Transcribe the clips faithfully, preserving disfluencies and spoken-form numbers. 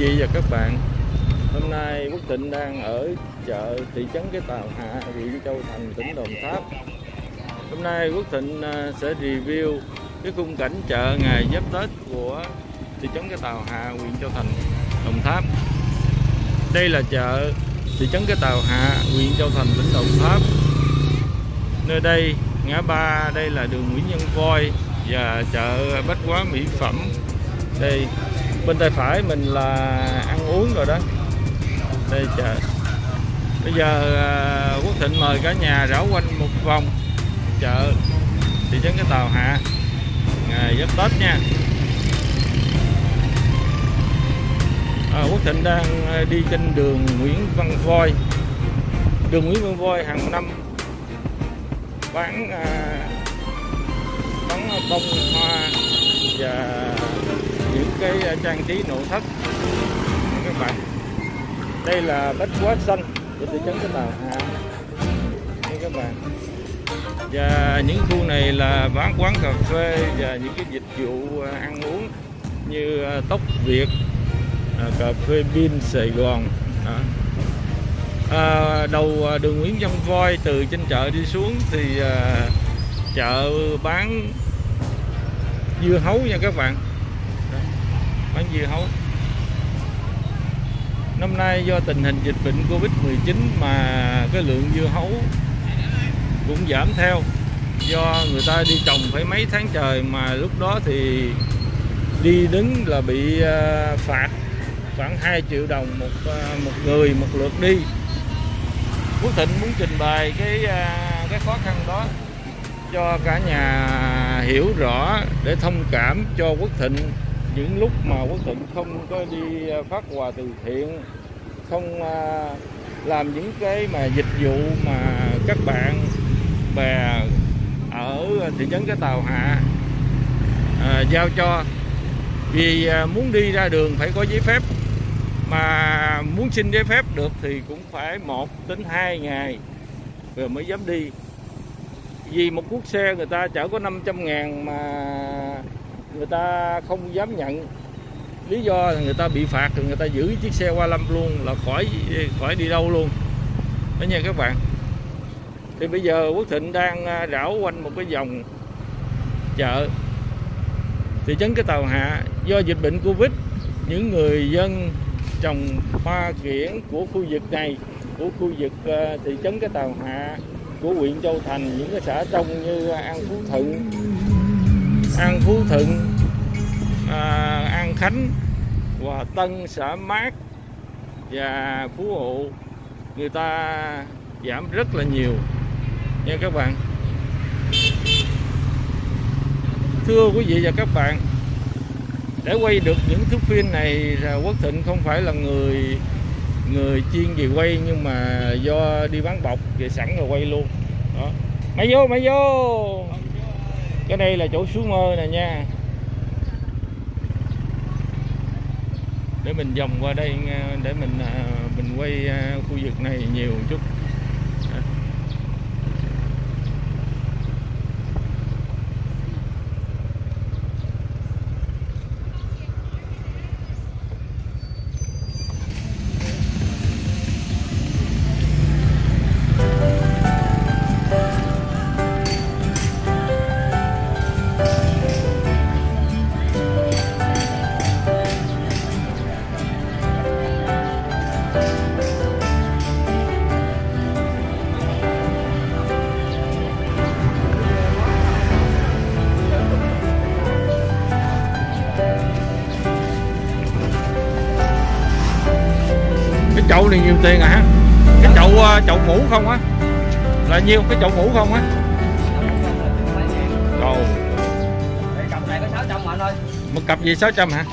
vị và các bạn, hôm nay Quốc Thịnh đang ở chợ thị trấn Cái Tàu Hạ, huyện Châu Thành, tỉnh Đồng Tháp. Hôm nay Quốc Thịnh sẽ review cái khung cảnh chợ ngày Giáp Tết của thị trấn Cái Tàu Hạ, huyện Châu Thành, Đồng Tháp. Đây là chợ thị trấn Cái Tàu Hạ, huyện Châu Thành, tỉnh Đồng Tháp. Nơi đây ngã ba đây là đường Nguyễn Văn Voi và chợ bách hóa mỹ phẩm. Đây bên tay phải mình là ăn uống rồi đó. Đây chợ. Bây giờ Quốc Thịnh mời cả nhà rảo quanh một vòng chợ thị trấn Cái Tàu Hạ ngày Giáp Tết nha. À, Quốc Thịnh đang đi trên đường Nguyễn Văn Voi. Đường Nguyễn Văn Voi hàng năm bán à, bán bông hoa và những cái trang trí nội thất các bạn. Đây là bách hóa xanh của thị trấn Cái Tàu Hạ đây các bạn. Và những khu này là bán quán cà phê và những cái dịch vụ ăn uống như Tốc Việt, cà phê Bin Sài Gòn. Đó. À, đầu đường Nguyễn Văn Voi từ trên chợ đi xuống thì à, chợ bán dưa hấu nha các bạn. Đó, bán dưa hấu. Năm nay do tình hình dịch bệnh Covid mười chín mà cái lượng dưa hấu cũng giảm theo, do người ta đi trồng phải mấy tháng trời, mà lúc đó thì đi đứng là bị uh, phạt khoảng hai triệu đồng một uh, một người một lượt đi. Quốc Thịnh muốn trình bày cái uh, cái khó khăn đó cho cả nhà hiểu rõ để thông cảm cho Quốc Thịnh những lúc mà Quốc Thịnh không có đi phát quà từ thiện, không uh, làm những cái mà dịch vụ mà các bạn bè ở thị trấn Cái Tàu Hạ à, giao cho. Vì à, muốn đi ra đường phải có giấy phép, mà muốn xin giấy phép được thì cũng phải một đến hai ngày rồi mới dám đi. Vì một cuốc xe người ta chở có năm trăm ngàn mà người ta không dám nhận. Lý do là người ta bị phạt thì người ta giữ chiếc xe qua Lâm luôn, là khỏi khỏi đi đâu luôn đó nha các bạn. Thì bây giờ Quốc Thịnh đang rảo quanh một cái vòng chợ thị trấn Cái Tàu Hạ. Do dịch bệnh Covid, những người dân trồng hoa kiển của khu vực này, của khu vực thị trấn Cái Tàu Hạ, của huyện Châu Thành, những cái xã trong như An Phú Thuận, An Phú Thuận, à, An Khánh, Hòa Tân, xã Mát và Phú Hộ, người ta giảm rất là nhiều nha các bạn. Thưa quý vị và các bạn, để quay được những thước phim này, Quốc Thịnh không phải là người người chuyên về quay, nhưng mà do đi bán bọc về sẵn rồi quay luôn đó. Mày vô mày vô cái đây là chỗ Sú Mơ nè nha. Để mình vòng qua đây để mình mình quay khu vực này nhiều một chút. Cái chậu này nhiều tiền à? Cái chậu chậu mũ không á là nhiêu? Cái chậu mũ không á? Trời. Cặp này có sáu trăm mà anh ơi. Một cặp gì sáu trăm hả?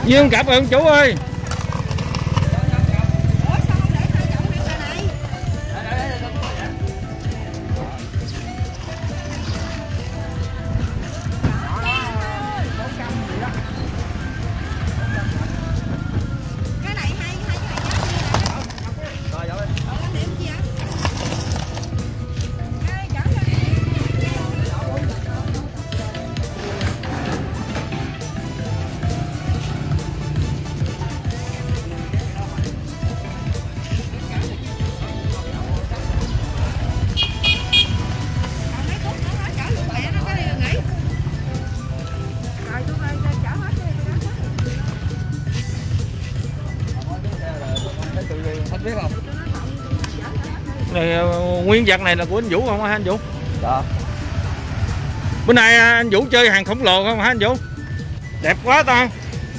Dương cặp rồi ông chủ ơi. Này, nguyên vật này là của anh Vũ không hả anh Vũ? Dạ. Bữa nay anh Vũ chơi hàng khổng lồ không hả anh Vũ? Đẹp quá ta.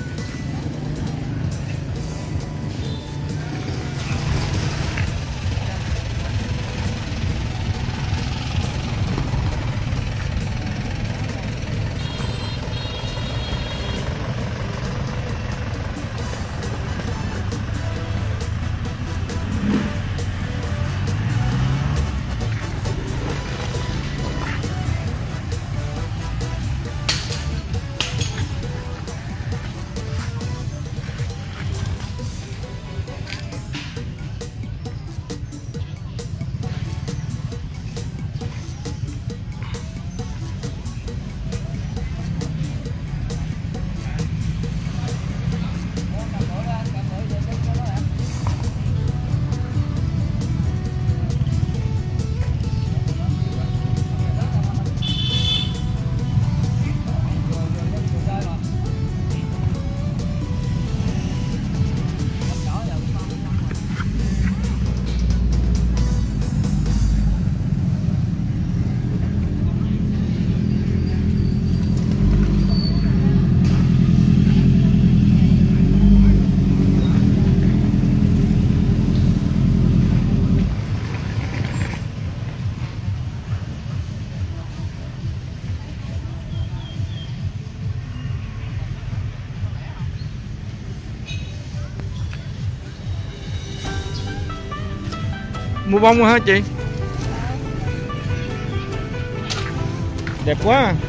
Mua bông hả chị? Đẹp quá à.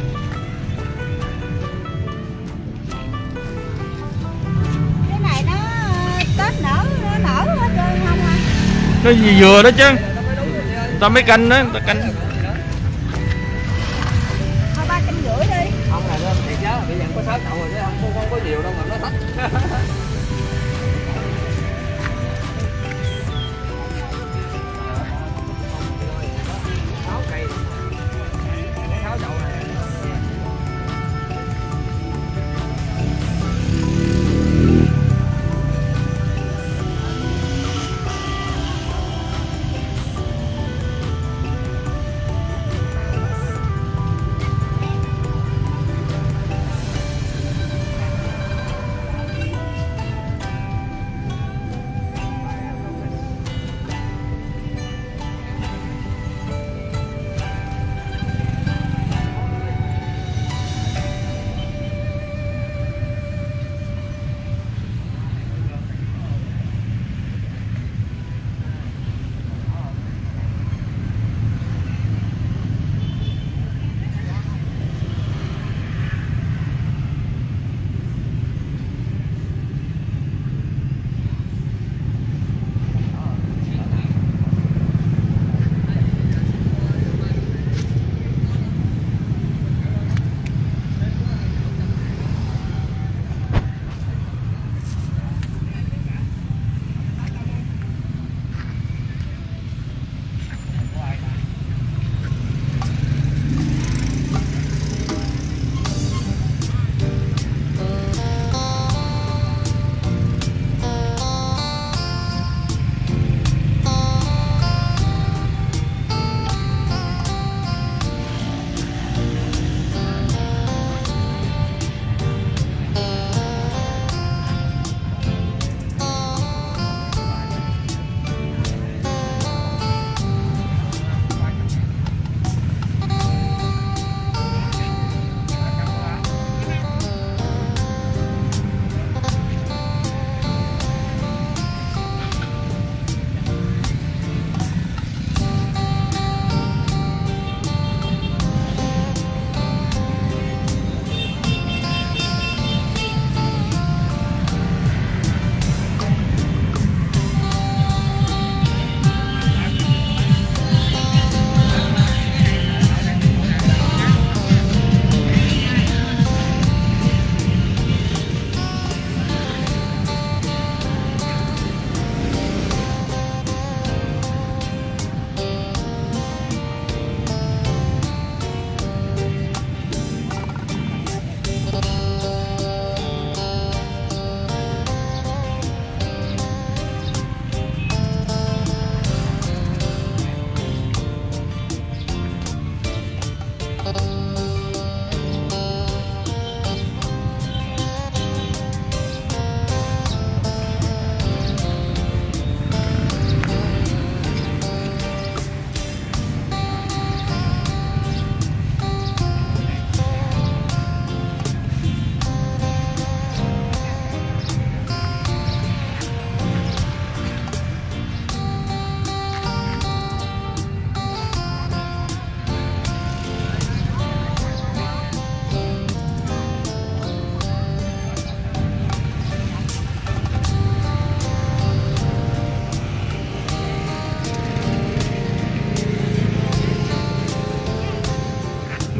Cái này nó Tết nở, nó nở hết trơn không anh? Nó gì vừa đó chứ. Ta mới canh đó, ta canh. Thôi ba trăm rưỡi đi. Không này lên thiệt giá bị dặn có sáu chậu rồi chứ không, không có nhiều đâu mà nó thấp.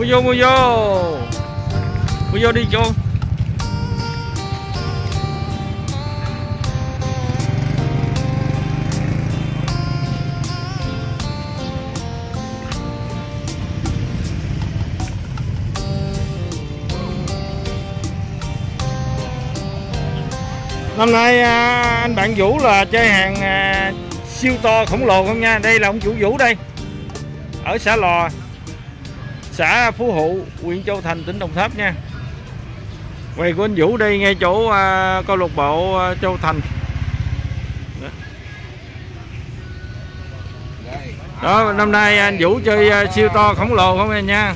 vô mua vô mua vô đi cô. Năm nay à, anh bạn Vũ là chơi hàng à, siêu to khổng lồ không nha. Đây là ông chủ Vũ đây, ở xã Lò, xã Phú Hụ, huyện Châu Thành, tỉnh Đồng Tháp nha. Quầy của anh Vũ đây ngay chỗ à, câu lạc bộ à, Châu Thành. Đó, năm nay anh Vũ chơi à, siêu to khổng lồ không em nha.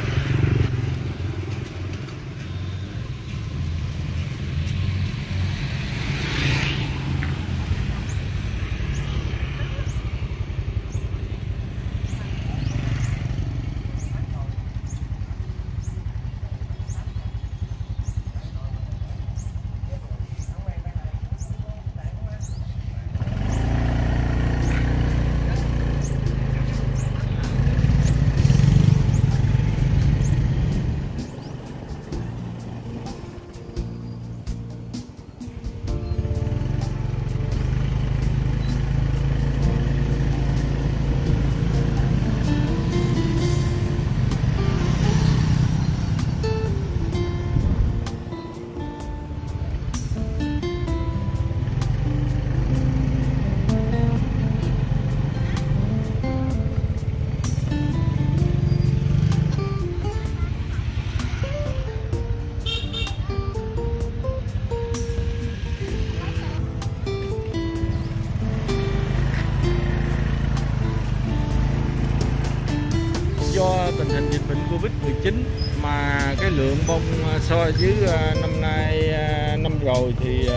Do tình hình dịch bệnh Covid mười chín mà cái lượng bông so với năm nay năm rồi thì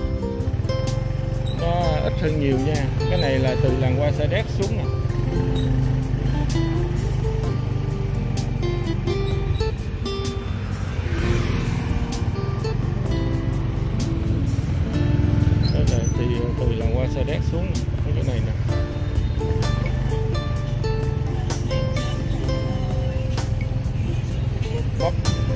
nó ít hơn nhiều nha. Cái này là từ làng hoa Sa Đéc xuống nè. Đây là thì từ làng hoa Sa Đéc xuống nè. Cái này nè. Bóc.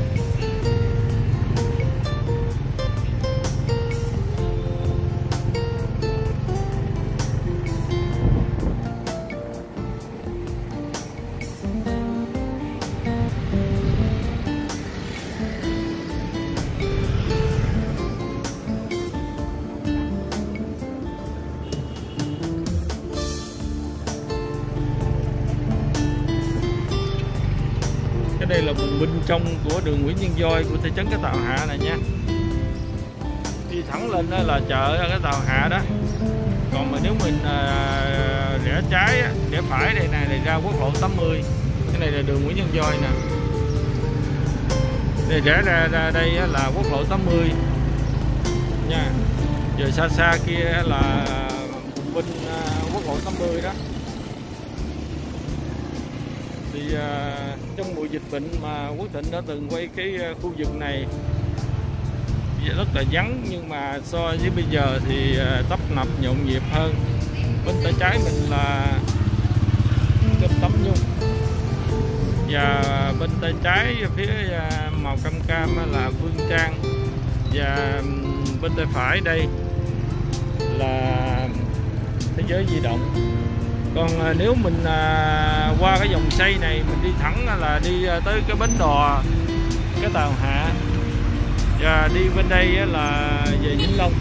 Cái đây là vùng bên trong của đường Nguyễn Văn Gioi của thị trấn Cái Tàu Hạ này nha. Đi thẳng lên đó là chợ Cái Tàu Hạ đó. Còn mà nếu mình à, rẽ trái, rẽ phải đây này thì ra quốc lộ tám mươi. Cái này là đường Nguyễn Văn Gioi nè. Đây rẽ ra, ra đây là quốc lộ tám mươi nha. Giờ xa xa kia là bên à, quốc lộ tám mươi đó. Thì à, trong mùa dịch bệnh mà Quốc Thịnh đã từng quay cái khu vực này rất là vắng, nhưng mà so với bây giờ thì tấp nập nhộn nhịp hơn. Bên tay trái mình là kênh Tấm Nhung, và bên tay trái phía màu cam cam là Phương Trang, và bên tay phải đây là Thế Giới Di Động. Còn nếu mình à, qua cái dòng xây này mình đi thẳng là đi tới cái bến đò Cái Tàu Hạ, và đi bên đây là về Vĩnh Long.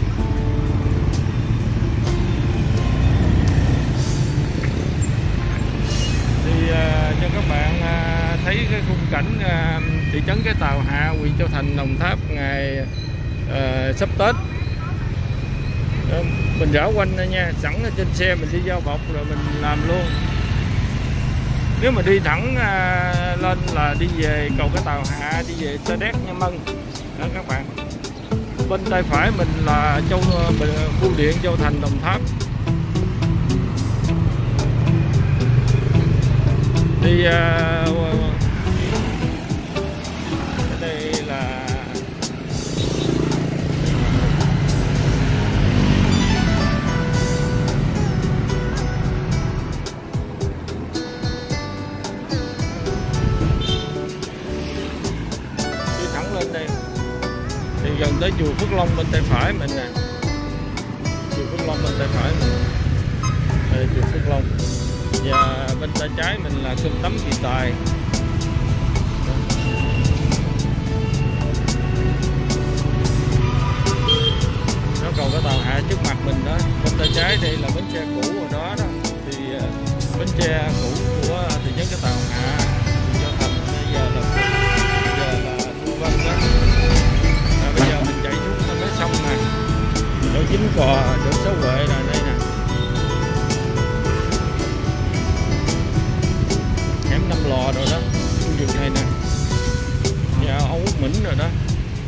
Thì à, cho các bạn à, thấy cái khung cảnh à, thị trấn Cái Tàu Hạ, huyện Châu Thành, Đồng Tháp ngày à, sắp Tết. Mình rảo quanh đây nha, sẵn ở trên xe mình đi giao bọc rồi mình làm luôn. Nếu mà đi thẳng à, lên là đi về cầu Cái Tàu Hạ, đi về Sa Đéc, Nha Mân đó các bạn. Bên tay phải mình là Châu Bưu Điện Châu Thành, Đồng Tháp. Thì à, đây là gần tới chùa Phước Long bên tay phải mình nè. Chùa Phước Long bên tay phải mình. Đây chùa Phước Long. Và bên tay trái mình là Cơm Tấm Kỳ Tài. Nó còn có tàu hạ trước mặt mình đó. Bên tay trái đây là bến xe cũ rồi đó đó. Thì bến xe cũ của thị trấn Cái Tàu Hạ, Cho Thành bây giờ là bây giờ là Thu Vân đó. À, bây giờ mình chạy xuống cái sông này, chỗ Chính Cò, chỗ Sáu Huệ là đây nè. Hẻm Năm Lò rồi đó, khu vực này nè. Nhà ông Út Mĩnh rồi đó.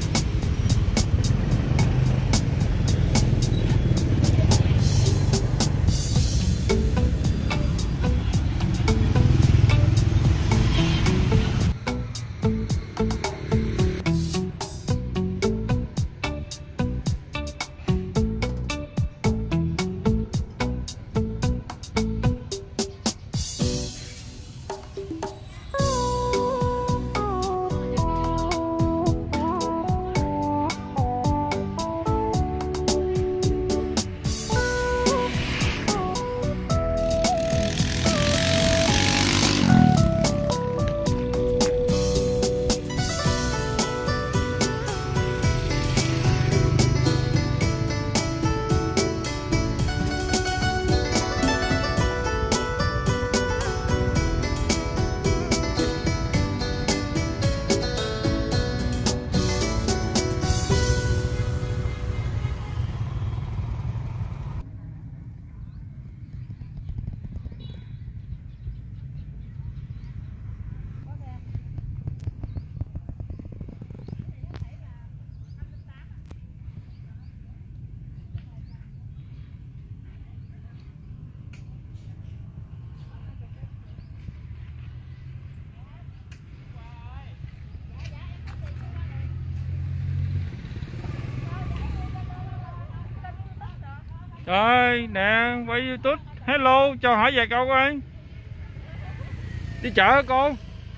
Rồi nè, quay YouTube. Hello, cho hỏi vài câu coi. Đi chợ hả cô?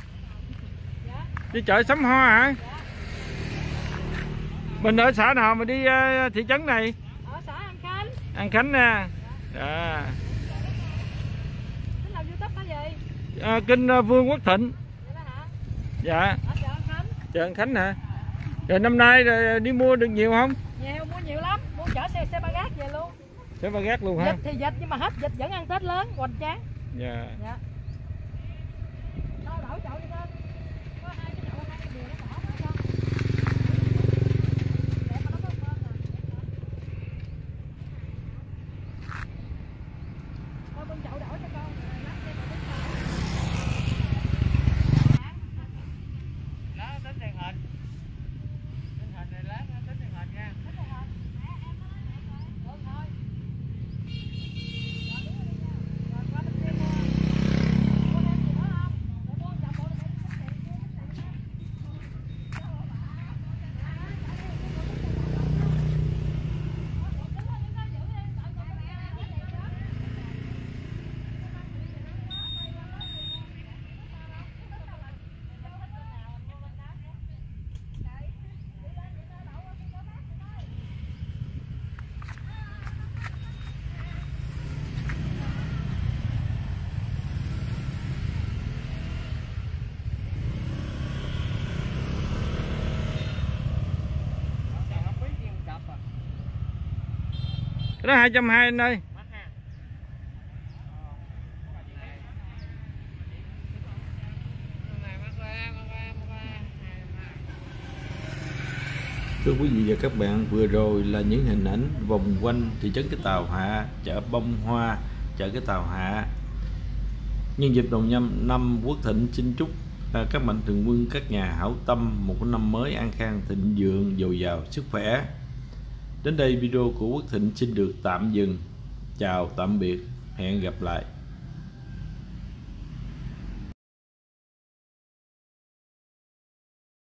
Đi chợ Sắm Hoa hả? Mình ở xã nào mà đi uh, thị trấn này? Ở xã An Khánh. An Khánh nè. À. Tính làm YouTube có gì? À, kênh uh, Vương Quốc Thịnh. Vậy đó hả? Dạ. Ở chợ An Khánh. Chợ An Khánh hả? Rồi năm nay rồi đi mua được nhiều không? Nhiều, mua nhiều lắm. Mua chở xe xe ba gác về luôn. Xe ba gác luôn hả? Dịch thì dịch nhưng mà hết dịch vẫn ăn Tết lớn, hoành tráng. Dạ. Dạ. Đâu đổi chậu đi con. Có hai cái chậu, hai cái bìa nó bỏ hết con. Để mà nó có thơm nè. Thôi bên chậu đổi cho con. Lát xe mà đứng vào. Lá tính đèn hình. Đèn hình này lá tính đèn hình nha. Tính rồi hả? Mẹ em nói mẹ rồi. Được thôi. Rồi đứng đi nha. Rồi qua bên kia mua. Mua thêm gì nữa không? Để mua chậu bộ để tính tiền. Mua tính tiền nha. Cái đó hai trăm hai mươi anh ơi. Thưa quý vị và các bạn, vừa rồi là những hình ảnh vòng quanh thị trấn Cái Tàu Hạ, chợ Bông Hoa, chợ Cái Tàu Hạ. Nhân dịp đầu năm năm Quốc Thịnh, xin chúc các mạnh thường quân, các nhà hảo tâm một năm mới an khang, thịnh vượng, dồi dào sức khỏe. Đến đây video của Quốc Thịnh xin được tạm dừng. Chào tạm biệt, hẹn gặp lại.